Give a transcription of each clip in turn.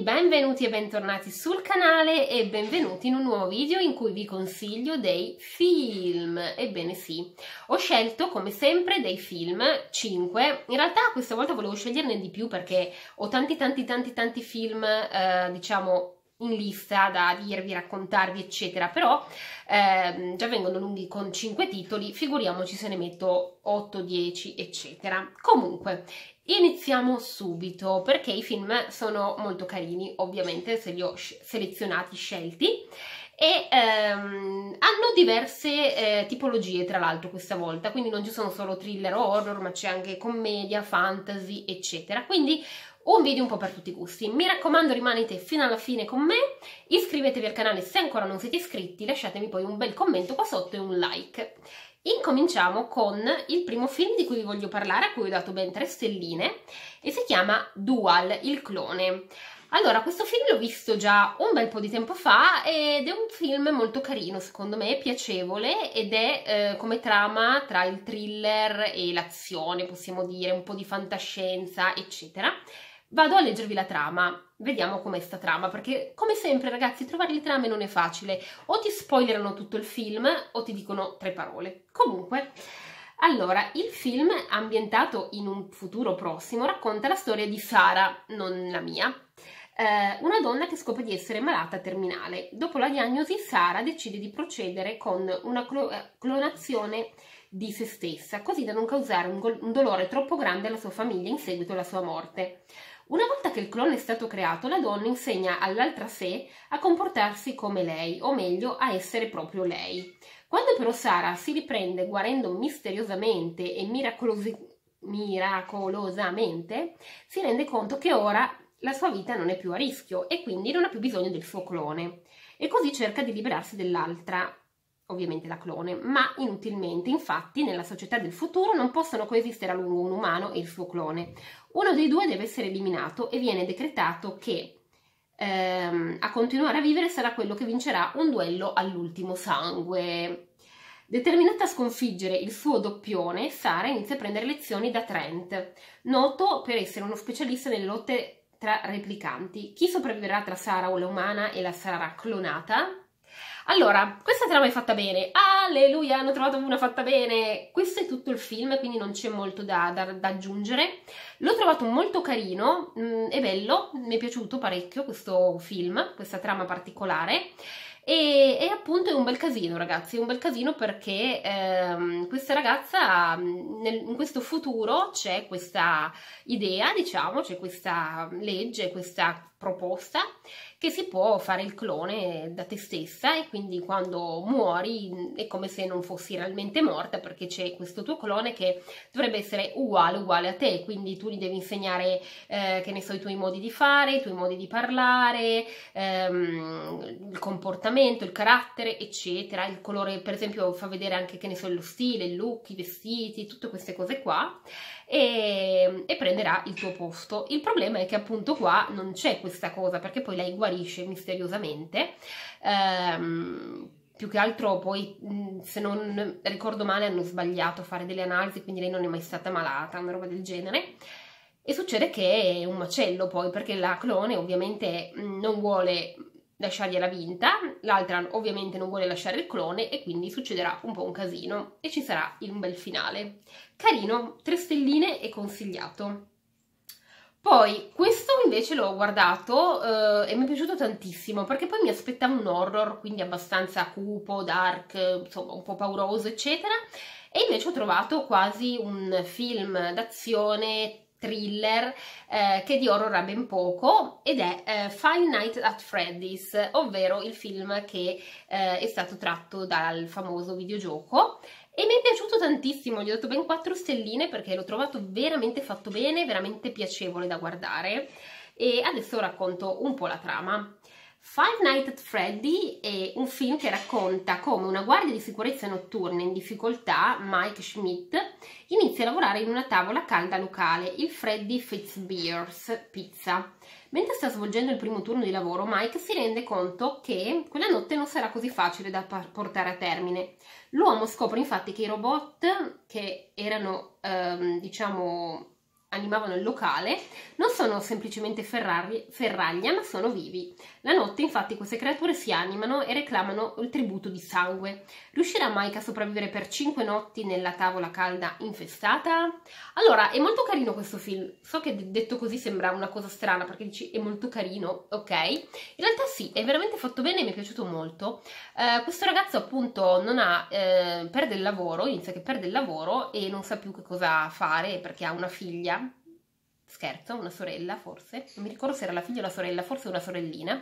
benvenuti e bentornati sul canale e benvenuti in un nuovo video in cui vi consiglio dei film. Ebbene sì, ho scelto come sempre dei film, 5, in realtà questa volta volevo sceglierne di più perché ho tanti film, diciamo, in lista da dirvi, raccontarvi eccetera, però già vengono lunghi con 5 titoli, figuriamoci se ne metto 8, 10 eccetera. Comunque iniziamo subito perché i film sono molto carini, ovviamente se li ho selezionati, scelti, e hanno diverse tipologie tra l'altro questa volta, quindi non ci sono solo thriller o horror, ma c'è anche commedia, fantasy eccetera, quindi un video un po' per tutti i gusti. Mi raccomando, rimanete fino alla fine con me, iscrivetevi al canale se ancora non siete iscritti, lasciatemi poi un bel commento qua sotto e un like. Incominciamo con il primo film di cui vi voglio parlare, a cui ho dato ben 3 stelline, e si chiama Dual, il clone. Allora, questo film l'ho visto già un bel po' di tempo fa ed è un film molto carino, secondo me, piacevole, ed è come trama tra il thriller e l'azione, possiamo dire, un po' di fantascienza, eccetera. Vado a leggervi la trama, vediamo com'è sta trama, perché come sempre ragazzi trovare le trame non è facile, o ti spoilerano tutto il film o ti dicono 3 parole. Comunque, allora, il film ambientato in un futuro prossimo racconta la storia di Sara, non la mia, una donna che scopre di essere malata terminale. Dopo la diagnosi Sara decide di procedere con una clonazione di se stessa, così da non causare un dolore troppo grande alla sua famiglia in seguito alla sua morte. Una volta che il clone è stato creato, la donna insegna all'altra sé a comportarsi come lei, o meglio, a essere proprio lei. Quando però Sara si riprende guarendo misteriosamente e miracolosamente, si rende conto che ora la sua vita non è più a rischio e quindi non ha più bisogno del suo clone. E così cerca di liberarsi dell'altra, ovviamente la clone, ma inutilmente. Infatti nella società del futuro non possono coesistere a lungo un umano e il suo clone. Uno dei due deve essere eliminato e viene decretato che a continuare a vivere sarà quello che vincerà un duello all'ultimo sangue. Determinata a sconfiggere il suo doppione, Sara inizia a prendere lezioni da Trent, noto per essere uno specialista nelle lotte tra replicanti. Chi sopravviverà tra Sara o la umana e la Sara clonata? Allora, questa trama è fatta bene, alleluia, hanno trovato una fatta bene. Questo è tutto il film, quindi non c'è molto da aggiungere. L'ho trovato molto carino, è bello, mi è piaciuto parecchio questo film, questa trama particolare. E appunto è un bel casino ragazzi, è un bel casino perché questa ragazza, in questo futuro c'è questa idea, diciamo, c'è questa legge, questa proposta che si può fare il clone da te stessa e quindi quando muori è come se non fossi realmente morta perché c'è questo tuo clone che dovrebbe essere uguale a te, quindi tu gli devi insegnare, che ne so, i tuoi modi di fare, i tuoi modi di parlare, il comportamento, il carattere, eccetera. Il colore, per esempio, fa vedere anche, che ne so, lo stile, il look, i vestiti, tutte queste cose qua, e prenderà il tuo posto. Il problema è che appunto qua non c'è questa cosa, perché poi lei guarisce misteriosamente, più che altro poi, se non ricordo male, hanno sbagliato a fare delle analisi, quindi lei non è mai stata malata, una roba del genere. E succede che è un macello poi, perché la clone ovviamente non vuole lasciargliela vinta, l'altra ovviamente non vuole lasciare il clone e quindi succederà un po' un casino e ci sarà un bel finale. Carino, 3 stelline e consigliato. Poi questo invece l'ho guardato e mi è piaciuto tantissimo perché poi mi aspettavo un horror, quindi abbastanza cupo, dark, insomma un po' pauroso eccetera, e invece ho trovato quasi un film d'azione thriller che di horror ha ben poco, ed è Five Nights at Freddy's, ovvero il film che è stato tratto dal famoso videogioco. E mi è piaciuto tantissimo, gli ho dato ben 4 stelline perché l'ho trovato veramente fatto bene, veramente piacevole da guardare. E adesso racconto un po' la trama. Five Nights at Freddy è un film che racconta come una guardia di sicurezza notturna in difficoltà, Mike Schmidt, inizia a lavorare in una tavola calda locale, il Freddy Fazbear's Pizza. Mentre sta svolgendo il primo turno di lavoro, Mike si rende conto che quella notte non sarà così facile da portare a termine. L'uomo scopre infatti che i robot che erano, diciamo, animavano il locale non sono semplicemente ferraglia, ma sono vivi. La notte, infatti, queste creature si animano e reclamano il tributo di sangue. Riuscirà Mike a sopravvivere per 5 notti nella tavola calda infestata? Allora, è molto carino questo film. So che detto così sembra una cosa strana, perché dici è molto carino, ok? In realtà sì, è veramente fatto bene e mi è piaciuto molto. Questo ragazzo appunto non ha, perde il lavoro, inizia che perde il lavoro e non sa più che cosa fare perché ha una figlia. Scherzo, una sorella forse, non mi ricordo se era la figlia o la sorella, forse una sorellina,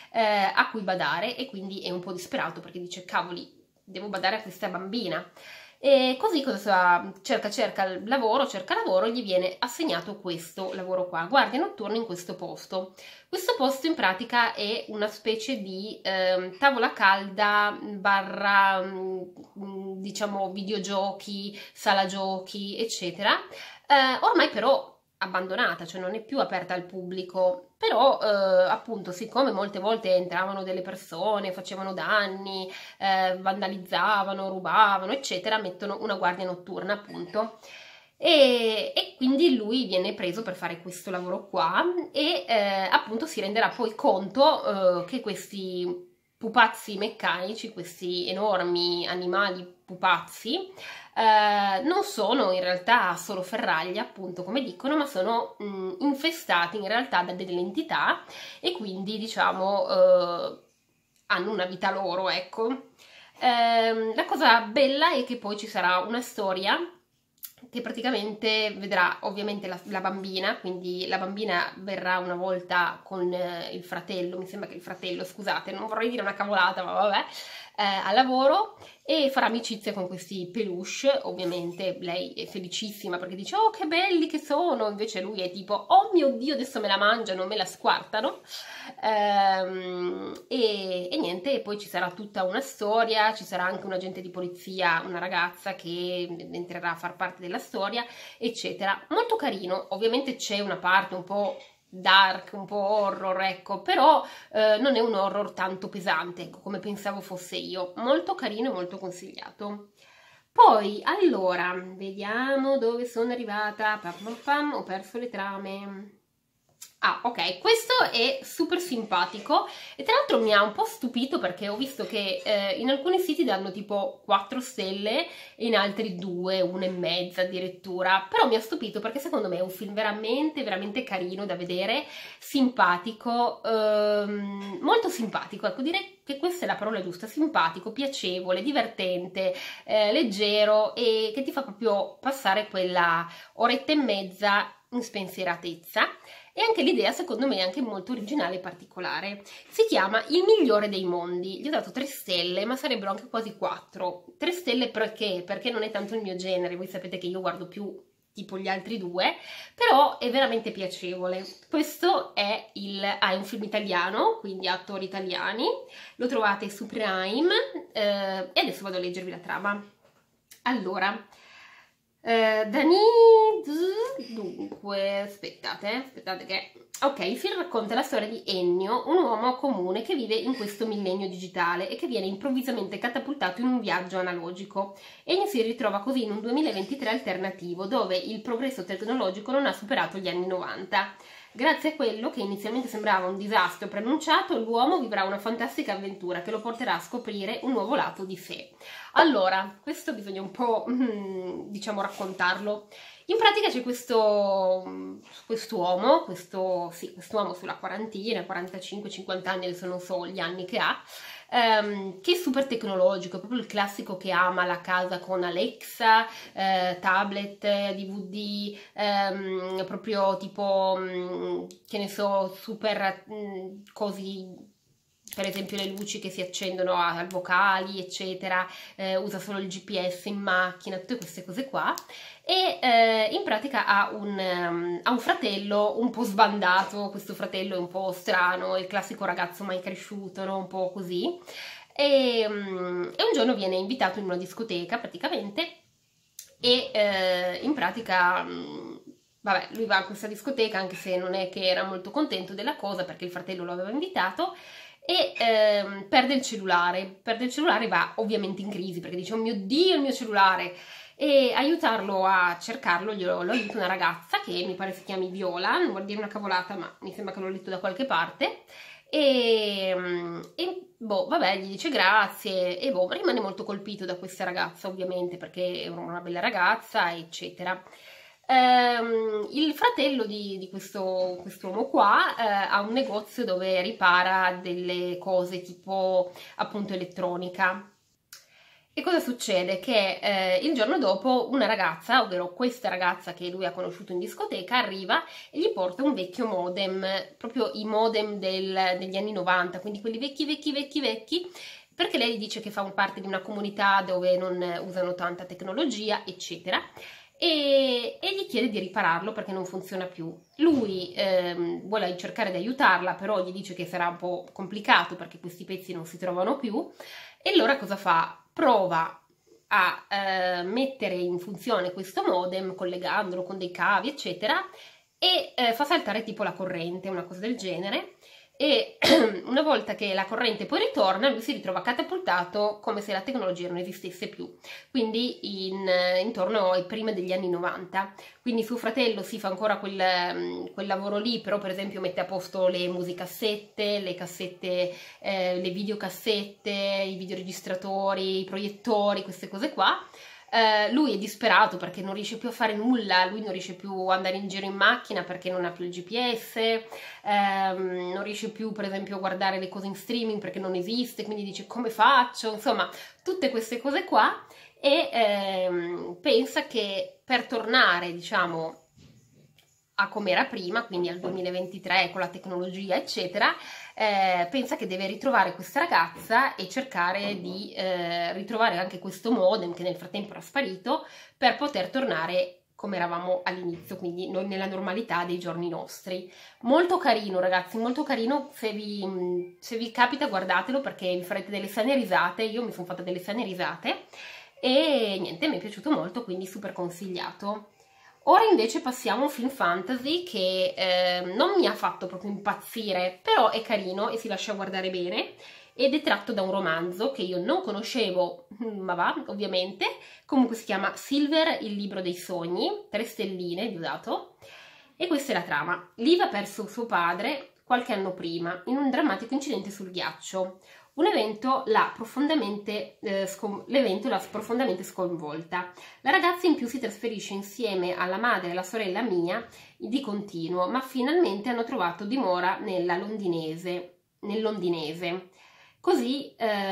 a cui badare, e quindi è un po' disperato perché dice cavoli, devo badare a questa bambina. E così cosa cerca lavoro, gli viene assegnato questo lavoro qua, guardia notturna in questo posto. Questo posto in pratica è una specie di tavola calda barra diciamo videogiochi, sala giochi eccetera, ormai però abbandonata, cioè non è più aperta al pubblico, però appunto siccome molte volte entravano delle persone, facevano danni, vandalizzavano, rubavano eccetera, mettono una guardia notturna appunto. E quindi lui viene preso per fare questo lavoro qua e appunto si renderà poi conto che questi pupazzi meccanici, questi enormi animali pupazzi, non sono in realtà solo ferraglia, appunto come dicono, ma sono infestati in realtà da delle entità e quindi diciamo hanno una vita loro, ecco. La cosa bella è che poi ci sarà una storia che praticamente vedrà ovviamente la bambina, quindi la bambina verrà una volta con il fratello, mi sembra che il fratello, scusate, non vorrei dire una cavolata, ma vabbè, al lavoro e farà amicizia con questi peluche. Ovviamente lei è felicissima perché dice oh che belli che sono, invece lui è tipo oh mio Dio adesso me la mangiano, me la squartano, e niente, e poi ci sarà tutta una storia, ci sarà anche un agente di polizia, una ragazza che entrerà a far parte della storia eccetera. Molto carino, ovviamente c'è una parte un po' dark, un po' horror, ecco, però non è un horror tanto pesante, ecco, come pensavo fosse io. Molto carino e molto consigliato. Poi, allora, vediamo dove sono arrivata. Ho perso le trame. Ah, ok, questo è super simpatico e tra l'altro mi ha un po' stupito perché ho visto che in alcuni siti danno tipo 4 stelle e in altri 2, 1,5 addirittura, però mi ha stupito perché secondo me è un film veramente, veramente carino da vedere, simpatico, molto simpatico, ecco, direi che questa è la parola giusta, simpatico, piacevole, divertente, leggero e che ti fa proprio passare quella oretta e mezza in spensieratezza. E anche l'idea secondo me è anche molto originale e particolare. Si chiama Il migliore dei mondi. Gli ho dato 3 stelle, ma sarebbero anche quasi 4. 3 stelle perché? Perché non è tanto il mio genere, voi sapete che io guardo più tipo gli altri 2, però è veramente piacevole. Questo è un film italiano, quindi attori italiani, lo trovate su Prime, e adesso vado a leggervi la trama. Allora, dunque, aspettate che... Ok, il film racconta la storia di Ennio, un uomo comune che vive in questo millennio digitale e che viene improvvisamente catapultato in un viaggio analogico. Ennio si ritrova così in un 2023 alternativo, dove il progresso tecnologico non ha superato gli anni 90. Grazie a quello che inizialmente sembrava un disastro preannunciato, l'uomo vivrà una fantastica avventura che lo porterà a scoprire un nuovo lato di sé. Allora, questo bisogna un po', diciamo, raccontarlo. In pratica c'è quest'uomo sulla quarantina, 45-50 anni, adesso non so gli anni che ha, che è super tecnologico, è proprio il classico che ama la casa con Alexa, tablet, DVD, proprio tipo, che ne so, super cosi, per esempio le luci che si accendono a vocali, eccetera, usa solo il GPS in macchina, tutte queste cose qua. E in pratica ha un fratello un po' sbandato, questo fratello è un po' strano, è il classico ragazzo mai cresciuto, no? Un po' così. E un giorno viene invitato in una discoteca praticamente e in pratica... vabbè, lui va a questa discoteca anche se non è che era molto contento della cosa perché il fratello lo aveva invitato e perde il cellulare, va ovviamente in crisi perché dice oh mio Dio il mio cellulare, e aiutarlo a cercarlo lo aiuta una ragazza che mi pare si chiami Viola, non vuol dire una cavolata ma mi sembra che l'ho letto da qualche parte, e boh, vabbè, gli dice grazie e boh, rimane molto colpito da questa ragazza ovviamente perché è una bella ragazza eccetera. Il fratello di quest'uomo qua ha un negozio dove ripara delle cose tipo appunto elettronica. E cosa succede? Che il giorno dopo una ragazza, ovvero questa ragazza che lui ha conosciuto in discoteca, arriva e gli porta un vecchio modem, proprio i modem degli anni 90, quindi quelli vecchi, perché lei dice che fa parte di una comunità dove non usano tanta tecnologia, eccetera. E gli chiede di ripararlo perché non funziona più. Lui vuole cercare di aiutarla, però gli dice che sarà un po' complicato perché questi pezzi non si trovano più. E allora cosa fa? Prova a mettere in funzione questo modem collegandolo con dei cavi eccetera e fa saltare tipo la corrente, una cosa del genere, e una volta che la corrente poi ritorna lui si ritrova catapultato come se la tecnologia non esistesse più, quindi intorno ai primi degli anni 90. Quindi suo fratello si fa ancora quel lavoro lì, però per esempio mette a posto le musicassette, le cassette, le videocassette, i videoregistratori, i proiettori, queste cose qua. Lui è disperato perché non riesce più a fare nulla, lui non riesce più ad andare in giro in macchina perché non ha più il GPS, non riesce più per esempio a guardare le cose in streaming perché non esiste, quindi dice come faccio, insomma tutte queste cose qua, e pensa che per tornare diciamo a come era prima, quindi al 2023 con la tecnologia eccetera, pensa che deve ritrovare questa ragazza e cercare di ritrovare anche questo modem che nel frattempo era sparito per poter tornare come eravamo all'inizio, quindi noi nella normalità dei giorni nostri. Molto carino ragazzi, molto carino, se vi capita guardatelo perché vi farete delle sane risate, io mi sono fatta delle sane risate e niente, mi è piaciuto molto, quindi super consigliato. Ora invece passiamo a un film fantasy che non mi ha fatto proprio impazzire, però è carino e si lascia guardare bene, ed è tratto da un romanzo che io non conoscevo, ma va, ovviamente. Comunque si chiama Silver, il libro dei sogni, 3 stelline gli ho dato, e questa è la trama. Liv ha perso suo padre qualche anno prima in un drammatico incidente sul ghiaccio. Un evento l'ha profondamente sconvolta. La ragazza in più si trasferisce insieme alla madre e alla sorella Mia di continuo, ma finalmente hanno trovato dimora nel londinese. Così,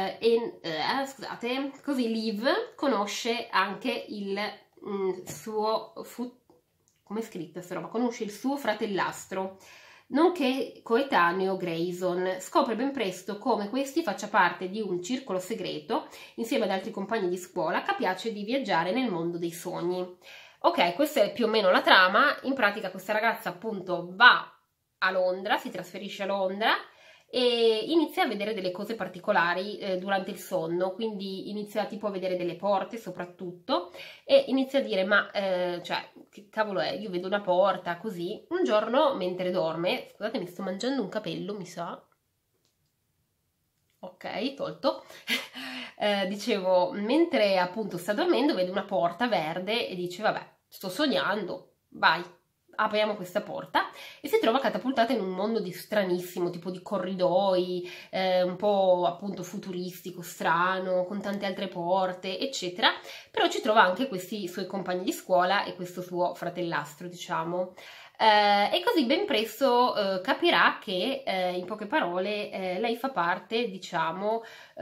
così Liv conosce anche il come è scritta sta roba? Conosce il suo fratellastro, nonché coetaneo Grayson. Scopre ben presto come questi faccia parte di un circolo segreto insieme ad altri compagni di scuola capace di viaggiare nel mondo dei sogni. Ok, questa è più o meno la trama. In pratica questa ragazza appunto va a Londra, si trasferisce a Londra e inizia a vedere delle cose particolari durante il sonno, quindi inizia tipo a vedere delle porte soprattutto e inizia a dire ma cioè che cavolo è, io vedo una porta così. Un giorno mentre dorme, scusate mi sto mangiando un capello mi sa, ok tolto, dicevo mentre appunto sta dormendo vede una porta verde e dice vabbè sto sognando, vai, apriamo questa porta e si trova catapultata in un mondo stranissimo, tipo di corridoi, un po' appunto futuristico, strano, con tante altre porte, eccetera, però ci trova anche questi suoi compagni di scuola e questo suo fratellastro, diciamo. E così ben presto capirà che, in poche parole, lei fa parte, diciamo,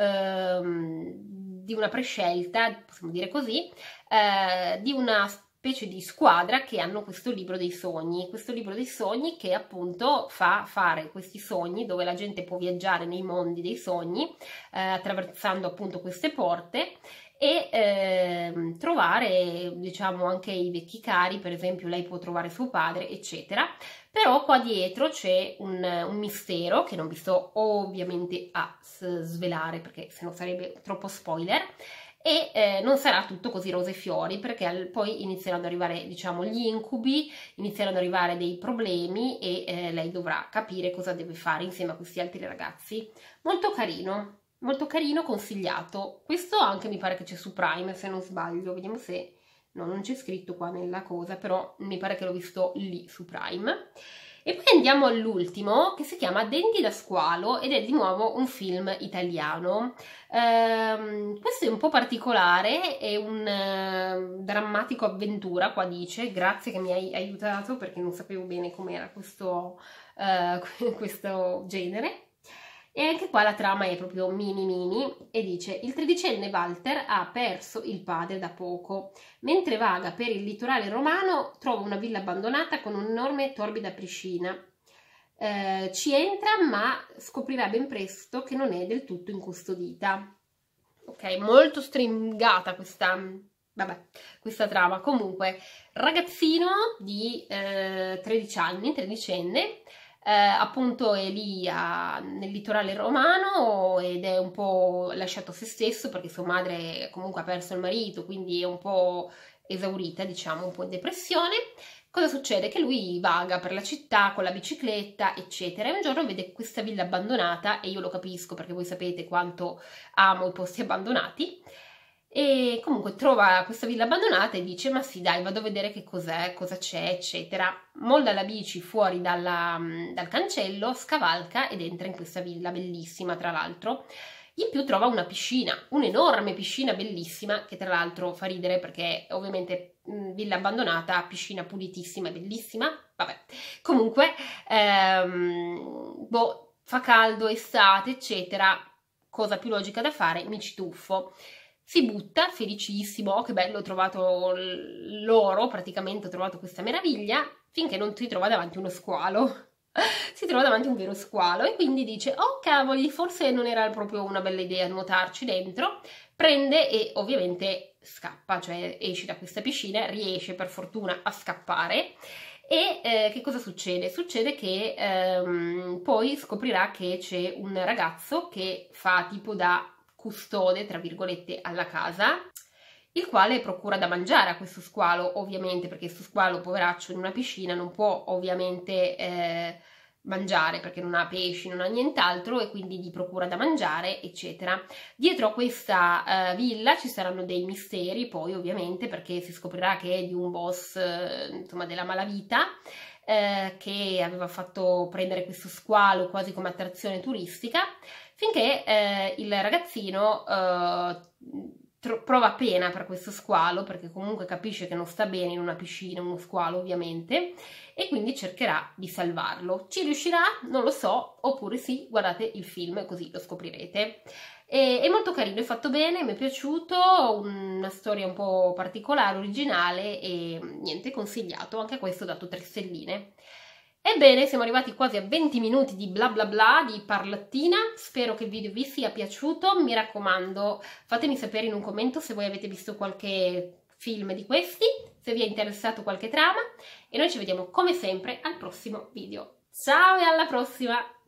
di una prescelta, possiamo dire così, di una specie di squadra che hanno questo libro dei sogni che appunto fa fare questi sogni dove la gente può viaggiare nei mondi dei sogni attraversando appunto queste porte e trovare diciamo anche i vecchi cari, per esempio lei può trovare suo padre eccetera, però qua dietro c'è un mistero che non vi sto ovviamente a svelare perché sennò sarebbe troppo spoiler. E non sarà tutto così rose e fiori perché poi inizieranno ad arrivare diciamo gli incubi, inizieranno ad arrivare dei problemi e lei dovrà capire cosa deve fare insieme a questi altri ragazzi. Molto carino, consigliato. Questo anche mi pare che c'è su Prime se non sbaglio, vediamo se no, non c'è scritto qua nella cosa, però mi pare che l'ho visto lì su Prime. E poi andiamo all'ultimo, che si chiama Denti da squalo ed è di nuovo un film italiano. Questo è un po' particolare, è un drammatico avventura, qua dice, grazie che mi hai aiutato perché non sapevo bene com'era questo genere. E anche qua la trama è proprio mini e dice: il tredicenne Walter ha perso il padre da poco. Mentre vaga per il litorale romano trova una villa abbandonata con un'enorme e torbida piscina. Ci entra ma scoprirà ben presto che non è del tutto incustodita. Ok, molto stringata questa trama. Comunque, ragazzino di 13 anni, tredicenne, appunto è lì nel litorale romano ed è un po' lasciato a se stesso perché sua madre comunque ha perso il marito, quindi è un po' esaurita, diciamo, un po' in depressione. Cosa succede? Che lui vaga per la città con la bicicletta, eccetera, e un giorno vede questa villa abbandonata, e io lo capisco perché voi sapete quanto amo i posti abbandonati. E comunque trova questa villa abbandonata e dice: ma sì dai, vado a vedere che cos'è, cosa c'è, eccetera. Molla la bici fuori dal cancello, scavalca ed entra in questa villa bellissima, tra l'altro. In più trova una piscina, un'enorme piscina bellissima, che tra l'altro fa ridere perché ovviamente villa abbandonata, piscina pulitissima e bellissima. Vabbè, comunque fa caldo, estate, eccetera. Cosa più logica da fare? Mi ci tuffo. Si butta, felicissimo, oh, che bello, ho trovato l'oro, praticamente ho trovato questa meraviglia, finché non si trova davanti uno squalo. Si trova davanti un vero squalo e quindi dice: oh cavoli, forse non era proprio una bella idea nuotarci dentro. Prende e ovviamente scappa, cioè esce da questa piscina, riesce per fortuna a scappare. E che cosa succede? Succede che poi scoprirà che c'è un ragazzo che fa tipo da custode, tra virgolette, alla casa, il quale procura da mangiare a questo squalo, ovviamente, perché questo squalo, poveraccio, in una piscina non può ovviamente mangiare perché non ha pesci, non ha nient'altro, e quindi gli procura da mangiare, eccetera. Dietro a questa villa ci saranno dei misteri, poi ovviamente, perché si scoprirà che è di un boss, insomma, della malavita, che aveva fatto prendere questo squalo quasi come attrazione turistica, finché il ragazzino prova pena per questo squalo, perché comunque capisce che non sta bene in una piscina, uno squalo ovviamente, e quindi cercherà di salvarlo. Ci riuscirà? Non lo so, oppure sì, guardate il film così lo scoprirete. È molto carino, è fatto bene, mi è piaciuto, una storia un po' particolare, originale e niente, consigliato, anche questo ho dato 3 stelline. Ebbene, siamo arrivati quasi a 20 minuti di bla bla bla, di parlattina. Spero che il video vi sia piaciuto. Mi raccomando, fatemi sapere in un commento se voi avete visto qualche film di questi, se vi è interessato qualche trama, e noi ci vediamo come sempre al prossimo video. Ciao e alla prossima!